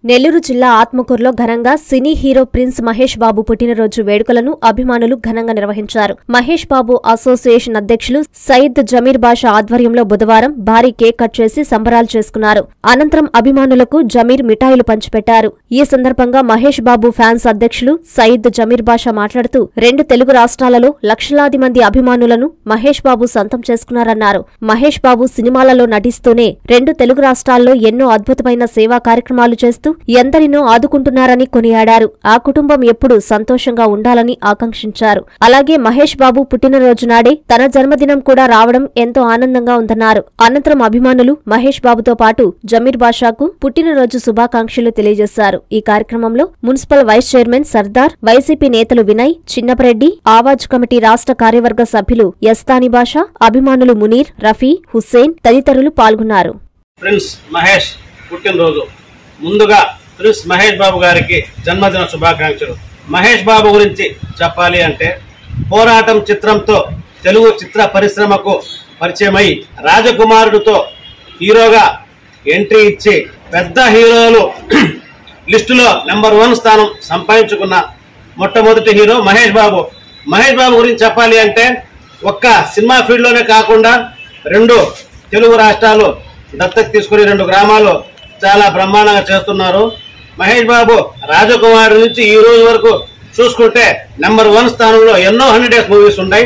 నెల్లూరు జిల్లా ఆత్మకూరులో ఘనంగా cine hero prince Mahesh Babu పుట్టినరోజు వేడుకలను అభిమానులు ఘనంగా నిర్వహించారు. మహేష్ బాబు అసోసియేషన్ అధ్యక్షులు సయీద్ జమీర్ బాషా ఆధ్వర్యంలో బుధవారం భారీ కేక్ కట్ చేసి సంబరాలు చేసుకున్నారు. అనంతరం అభిమానులకు జమీర్ మిఠాయిలు పంచిపెట్టారు. ఈ సందర్భంగా మహేష్ బాబు ఫ్యాన్స్ అధ్యక్షులు సయీద్ జమీర్ బాషా మాట్లాడుతూ 2 తెలుగు రాష్ట్రాలలో లక్షలాది మంది అభిమానులను మహేష్ బాబు సొంతం చేసుకున్నారన్నారు. మహేష్ బాబు సినిమాలలో నటిస్తూనే 2 తెలుగు రాష్ట్రాల్లో ఎన్నో అద్భుతమైన సేవా కార్యక్రమాలు చేస్తూ ఎందరినో ఆదుకుంటున్నారని కొనియాడారు. ఆ కుటుంబం ఎప్పుడూ సంతోషంగా ఉండాలని ఆకాంక్షించారు. అలాగే మహేష్ బాబు పుట్టినరోజు నాడే తన జన్మదినం కూడా రావడం ఎంతో ఆనందంగా ఉందన్నారు. అనంతరం అభిమానులు మహేష్ బాబుతో పాటు జమీర్ బాషాకు పుట్టినరోజు శుభాకాంక్షలు తెలియజేశారు. ఈ కార్యక్రమంలో municipal vice chairman Sardar, YCP నేతలు వినయ్, చిన్నపరెడ్డి, ఆవాజ్ కమిటీ రాష్ట్ర కార్యవర్గ సభ్యులు యస్తాని బాషా, అభిమానులు మునీర్, రఫీ, హుస్సేన్ తదితరులు పాల్గొన్నారు. ప్రిన్స్ మహేష్ పుట్టినరోజు ముందుగా ప్రిన్స్ మహేష్ బాబు గారికి జన్మదిన శుభాకాంక్షలు. మహేష్ బాబు గురించి చెప్పాలి అంటే పోరాటం చిత్రంతో తెలుగు చిత్ర పరిశ్రమకు పరిచయమై రాజకుమారుడితో హీరోగా ఎంట్రీ ఇచ్చి పెద్ద హీరోలు లిస్టులో నెంబర్ 1 స్థానం సంపాదించుకున్న మొట్టమొదటి హీరో మహేష్ బాబు. మహేష్ బాబు గురించి చెప్పాలి అంటే ఒక్క సినిమా ఫీల్డ్లోనే కాకుండా 2 తెలుగు రాష్ట్రాలు దత్తత తీసుకుని 2 గ్రామాలు చాలా బ్రహ్మాండంగా చేస్తున్నారు. మహేష్ బాబు రాజకుమారి నుంచి ఈ రోజు వరకు చూసుకుంటే నెంబర్ 1 స్థానంలో ఎన్నో 100 డేస్ మూవీస్ ఉన్నాయి.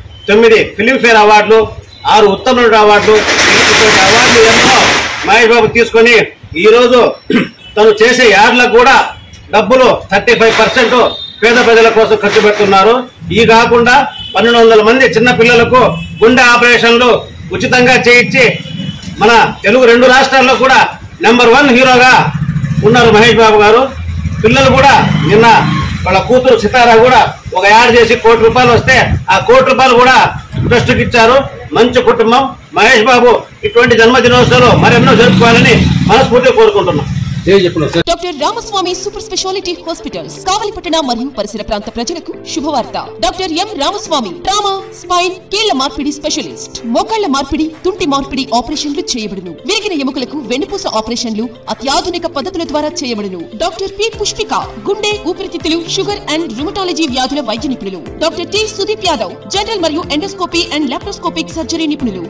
9 ఫిలింఫేర్ అవార్డులు, 6 ఉత్తమ నటుడు అవార్డులు, అవార్డులు ఎన్నో మహేష్ బాబు తీసుకొని ఈ రోజు తను చేసే యాడ్లకు కూడా డబ్బులు 35% పేద ప్రజల కోసం ఖర్చు పెడుతున్నారు. ఈ కాకుండా 1200 మంది చిన్న పిల్లలకు గుండె ఆపరేషన్లు ఉచితంగా చేయించి మన తెలుగు 2 రాష్ట్రాల్లో కూడా నెంబర్ 1 హీరోగా ఉన్నారు మహేష్ బాబు గారు. పిల్లలు కూడా నిన్న వాళ్ళ కూతురు సితారా కూడా ఒక యాడ్ చేసి ₹1 కోటి వస్తే ఆ ₹1 కోటి కూడా ట్రస్ట్కి ఇచ్చారు. మంచి కుటుంబం. మహేష్ బాబు ఇటువంటి జన్మదినోత్సవాలు మరెన్నో జరుపుకోవాలని మనస్ఫూర్తిగా కోరుకుంటున్నాం. Doctor Ramaswamy super speciality hospitals కావలిపట్టణ మరియు పరిసర ప్రాంత ప్రజలకు శుభవార్త. Doctor M Ramaswamy trauma, spine, కీళ్ల మార్పిడి స్పెషలిస్ట్. మోకాళ్ల మార్పిడి, తుంటి మార్పిడి ఆపరేషన్లు చేయబడును. విరిగిన ఎముకలకు వెన్నుపూస ఆపరేషన్లు అత్యాధునిక పద్ధతుల ద్వారా చేయబడును. డాక్టర్ పి పుష్పిక గుండె, ఊపిరితిత్తులు, షుగర్ అండ్ రుమటాలజీ వ్యాధుల వైద్య నిపుణులు. Doctor T Sudeep Yadav general మరియు ఎండోస్కోపీ అండ్ లాప్రోస్కోపిక్ సర్జరీ నిపుణులు.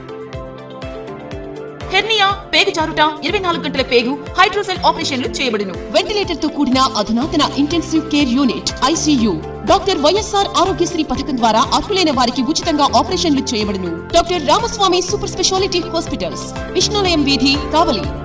హెర్నియా, పేగు జారుట, 24 గంటల పేగు, హైడ్రోసెల్ ఆపరేషన్లు చేయబడును. వెంటిలేటర్ తో కూడిన అధునాతన intensive care unit ICU. Doctor YSR Aarogyasri పథకం ద్వారా అర్హులైన వారికి ఉచితంగా ఆపరేషన్లు చేయబడును. Doctor Ramaswamy super speciality hospitals, Vishnulayam వీధి, కావలి.